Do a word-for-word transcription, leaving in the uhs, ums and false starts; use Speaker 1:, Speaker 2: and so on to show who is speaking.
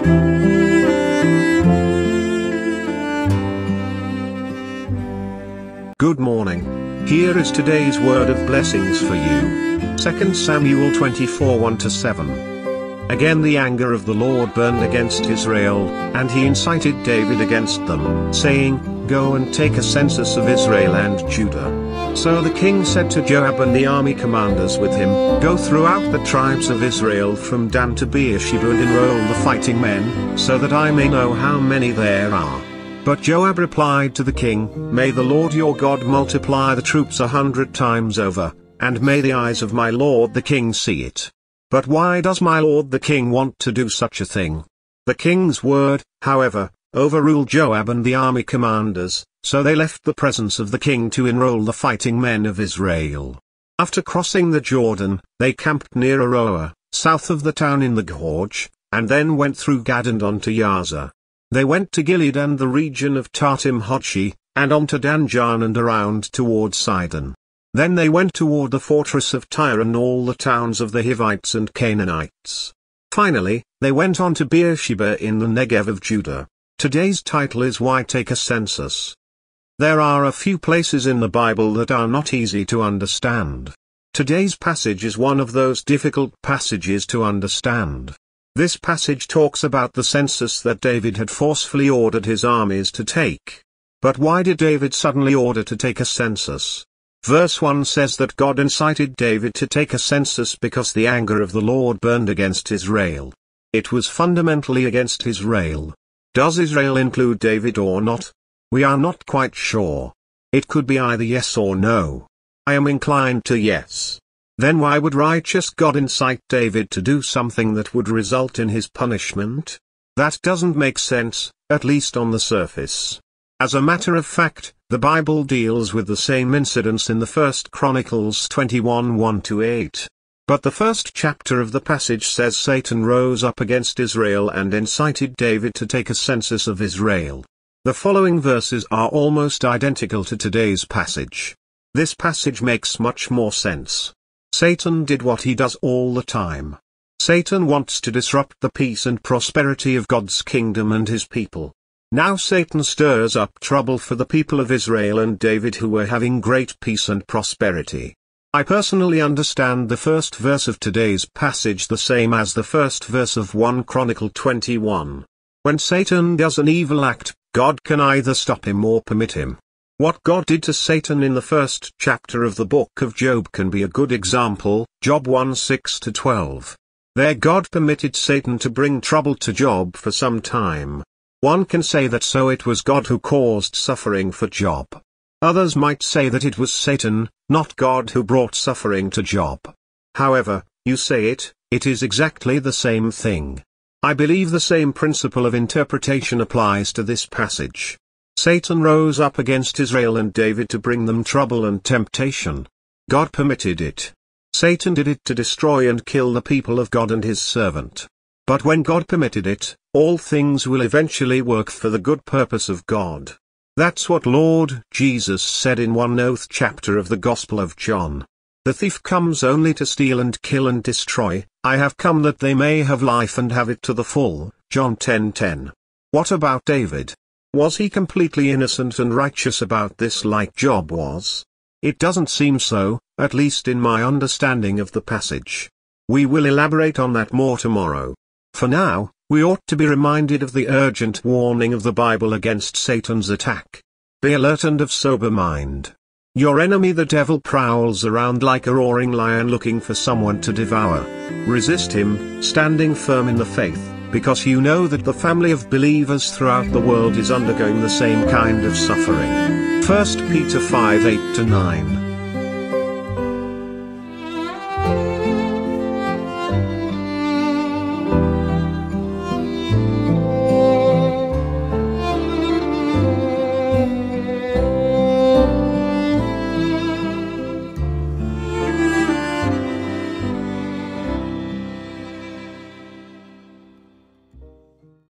Speaker 1: Good morning. Here is today's word of blessings for you. Second Samuel twenty-four one to seven. Again the anger of the Lord burned against Israel, and he incited David against them, saying, Go and take a census of Israel and Judah. So the king said to Joab and the army commanders with him, Go throughout the tribes of Israel from Dan to Beersheba and enroll the fighting men, so that I may know how many there are. But Joab replied to the king, May the Lord your God multiply the troops a hundred times over, and may the eyes of my lord the king see it. But why does my lord the king want to do such a thing? The king's word, however, overruled Joab and the army commanders, so they left the presence of the king to enroll the fighting men of Israel. After crossing the Jordan, they camped near Aroer, south of the town in the gorge, and then went through Gad and on to Jazer. They went to Gilead and the region of Tahtim Hodshi, and on to Dan Jaan and around toward Sidon. Then they went toward the fortress of Tyre and all the towns of the Hivites and Canaanites. Finally, they went on to Beersheba in the Negev of Judah. Today's title is Why Take a Census? There are a few places in the Bible that are not easy to understand. Today's passage is one of those difficult passages to understand. This passage talks about the census that David had forcefully ordered his armies to take. But why did David suddenly order to take a census? Verse one says that God incited David to take a census because the anger of the Lord burned against Israel. It was fundamentally against Israel. Does Israel include David or not? We are not quite sure. It could be either yes or no. I am inclined to yes. Then why would righteous God incite David to do something that would result in his punishment? That doesn't make sense, at least on the surface. As a matter of fact, the Bible deals with the same incidents in the First Chronicles twenty-one one to eight. But the first chapter of the passage says Satan rose up against Israel and incited David to take a census of Israel. The following verses are almost identical to today's passage. This passage makes much more sense. Satan did what he does all the time. Satan wants to disrupt the peace and prosperity of God's kingdom and his people. Now Satan stirs up trouble for the people of Israel and David who were having great peace and prosperity. I personally understand the first verse of today's passage the same as the first verse of First Chronicles twenty-one. When Satan does an evil act, God can either stop him or permit him. What God did to Satan in the first chapter of the book of Job can be a good example, Job one six to twelve. There God permitted Satan to bring trouble to Job for some time. One can say that so it was God who caused suffering for Job. Others might say that it was Satan, not God, who brought suffering to Job. However you say it, it is exactly the same thing. I believe the same principle of interpretation applies to this passage. Satan rose up against Israel and David to bring them trouble and temptation. God permitted it. Satan did it to destroy and kill the people of God and his servant. But when God permitted it, all things will eventually work for the good purpose of God. That's what Lord Jesus said in one oath chapter of the Gospel of John. The thief comes only to steal and kill and destroy. I have come that they may have life and have it to the full. John ten ten. What about David? Was he completely innocent and righteous about this like Job was? It doesn't seem so, at least in my understanding of the passage. We will elaborate on that more tomorrow. For now, we ought to be reminded of the urgent warning of the Bible against Satan's attack. Be alert and of sober mind. Your enemy the devil prowls around like a roaring lion looking for someone to devour. Resist him, standing firm in the faith, because you know that the family of believers throughout the world is undergoing the same kind of suffering. First Peter five eight to nine.